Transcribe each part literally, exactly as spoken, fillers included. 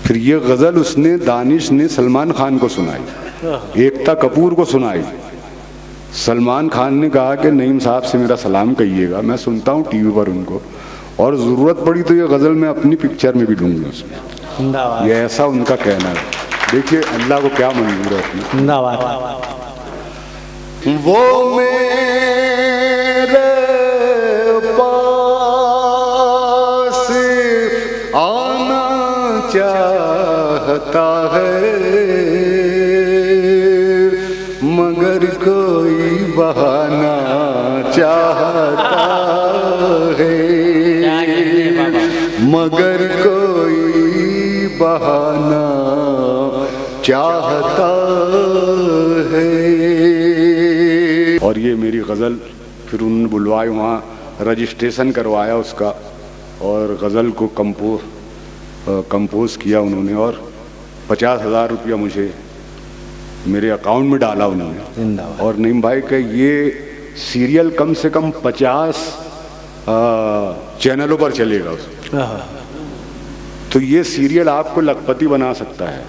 फिर ये गज़ल उसने दानिश ने सलमान खान को सुनाई, एकता कपूर को सुनाई। सलमान खान ने कहा कि नईम साहब से मेरा सलाम कहिएगा, मैं सुनता हूँ टीवी पर उनको, और ज़रूरत पड़ी तो ये गज़ल मैं अपनी पिक्चर में भी लूँगी उसमें। ये ऐसा उनका कहना है। देखिए अल्लाह को क्या मंजूर है अपनी। वो मेरे पास आना चाहता है मगर कोई बहाना चाहता है, मगर कोई बहाना चाहता है। और ये मेरी गज़ल फिर उन्होंने बुलवाए, वहाँ रजिस्ट्रेशन करवाया उसका, और गज़ल को कंपोज कंपोज किया उन्होंने, और पचास हज़ार रुपया मुझे मेरे अकाउंट में डाला उन्होंने। और नईम भाई का ये सीरियल कम से कम पचास चैनलों पर चलेगा उसमें। तो ये सीरियल आपको लखपति बना सकता है।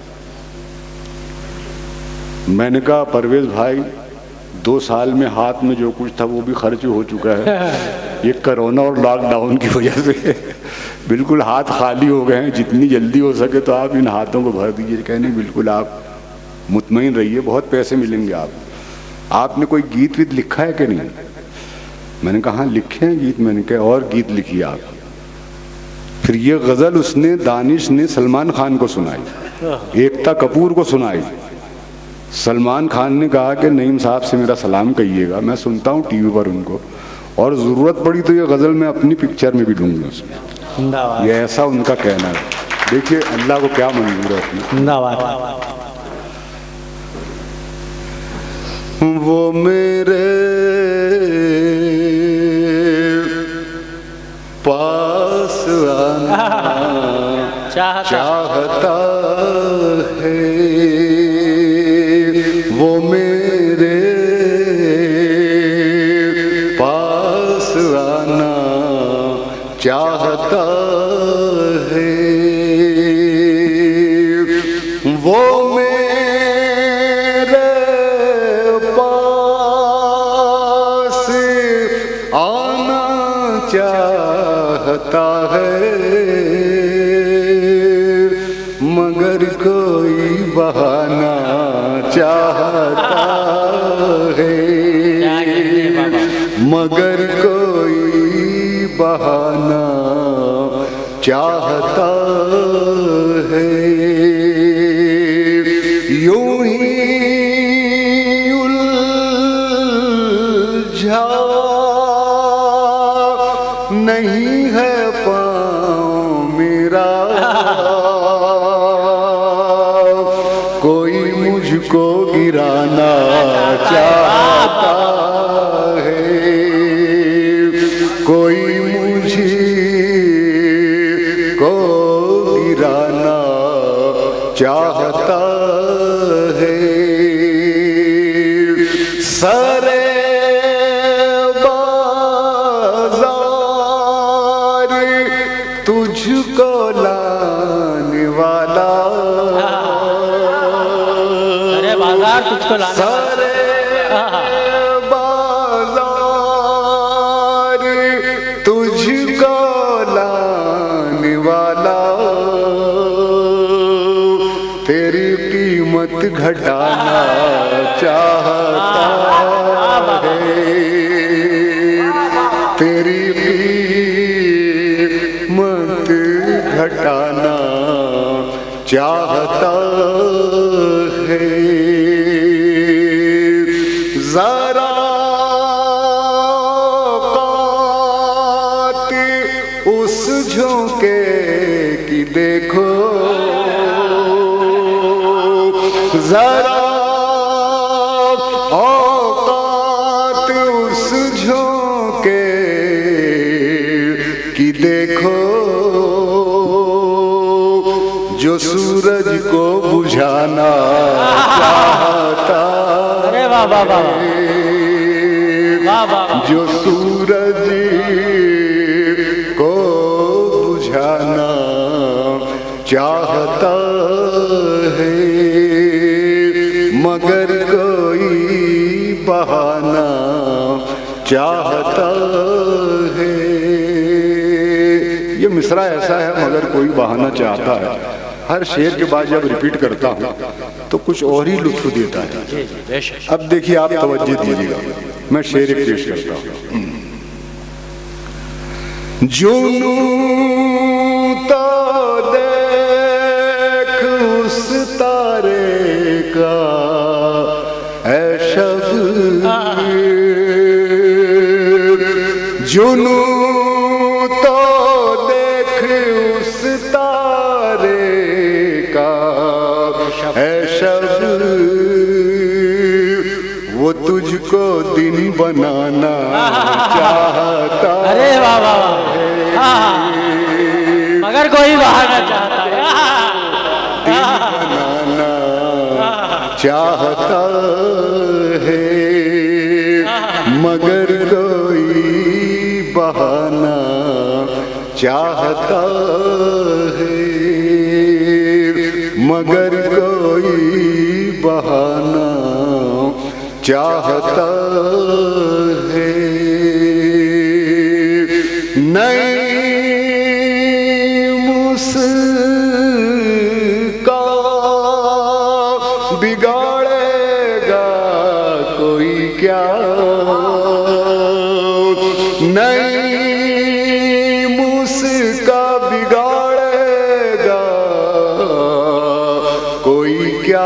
मैंने कहा परवेज भाई दो साल में हाथ में जो कुछ था वो भी खर्च हो चुका है, ये कोरोना और लॉकडाउन की वजह से बिल्कुल हाथ खाली हो गए हैं। जितनी जल्दी हो सके तो आप इन हाथों को भर दीजिए। कहने बिल्कुल आप मुतमईन रहिए, बहुत पैसे मिलेंगे आप। आपने कोई गीत वीत लिखा है कि नहीं? मैंने कहा हाँ लिखे हैं गीत। मैंने कहा और गीत लिखिए आप। फिर ये गज़ल उसने दानिश ने सलमान खान को सुनाई, एकता कपूर को सुनाई। सलमान खान ने कहा कि नईम साहब से मेरा सलाम कहिएगा, मैं सुनता हूँ टीवी पर उनको, और ज़रूरत पड़ी तो ये गज़ल मैं अपनी पिक्चर में भी लूँगी उसमें। ये ऐसा उनका कहना है। देखिए अल्लाह को क्या मंजूर है अपनी। वो मेरे पास आना चाहता है, वो मेरे पास आना चाहता है, वो मेरे पास आना चाहता है मगर कोई बहाना चाहता है, मगर कोई बहाना चाहता है। यूं ही उलझा नहीं है पाँव मेरा, कोई मुझको गिराना चाहता है, कोई मुझे को गिराना चाहता है। सारे बाज़ार तुझको लाने वाला, सारे बाजार तुझको लाने, सारे बाज़ार तुझको लाने वाला, तेरी कीमत घटाना चाहता है, तेरी कीमत घटाना चाहता है। जरा औकात उस झोंके की देखो, जरा औकात उस झोंके की देखो जो सूरज को बुझाना चाहता है, जो सूरज को बुझाना चाहता चाहता है मगर कोई बहाना चाहता है। ये मिसरा ऐसा है मगर कोई बहाना चाहता है, हर शेर के बाद जब रिपीट करता हूँ तो कुछ और ही लुत्फ देता है। अब देखिए आप तवज्जो दीजिएगा, मैं शेर एक पेश करता हूँ। जुनू तो देख उस तारे का ऐ शब, जुनू तो देख उस तारे का ऐ शब, वो तुझको दिन बनाना चाहता। अरे वाह वाह, मगर कोई बहाना चाहता है, दिन बनाना चाहता है मगर कोई बहाना चाहता है, मगर कोई बहाना चाहता है। नहीं मुस्का बिगाड़ेगा कोई क्या, नहीं मुस्का बिगाड़ेगा कोई क्या,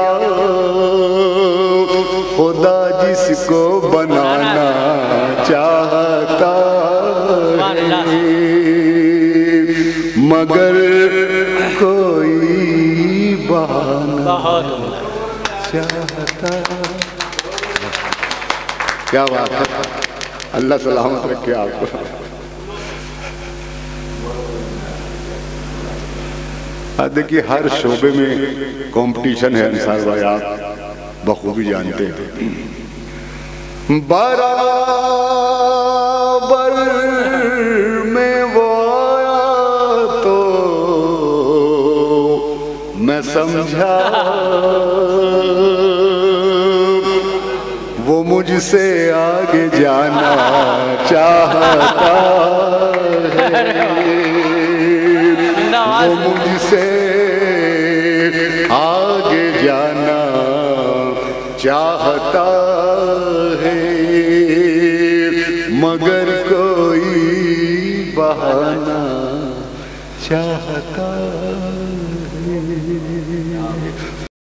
खुदा जिसको बनाना चाहता है मगर कोई बहाना चाहता। क्या बात है, अल्लाह सलामत रखे आपको। देखिए हर शोबे में कंपटीशन है अंसार भाई, आप बखूबी जानते हैं। बराबर में वो आया तो मैं समझा वो मुझसे आगे जाना चाहता है, वो मुझसे आगे जाना चाहता है मगर कोई बहाना चाहता है।